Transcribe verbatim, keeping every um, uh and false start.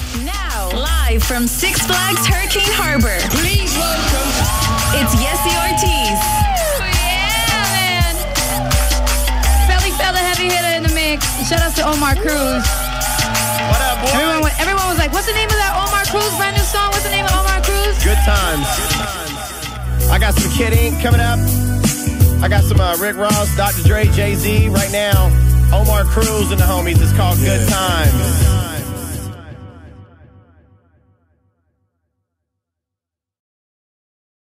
Now, live from Six Flags Hurricane Harbor. Please welcome. It's Yessie Ortiz. Yeah, man. Felly Fella heavy hitter in the mix. Shout out to Omar Cruz. What up, boy? Everyone, wa- everyone was like, what's the name of that Omar Cruz brand new song? What's the name of Omar Cruz? Good times. I got some Kid Ink coming up. I got some uh, Rick Ross, Doctor Dre, Jay-Z right now. Omar Cruz and the homies. It's called Good Times.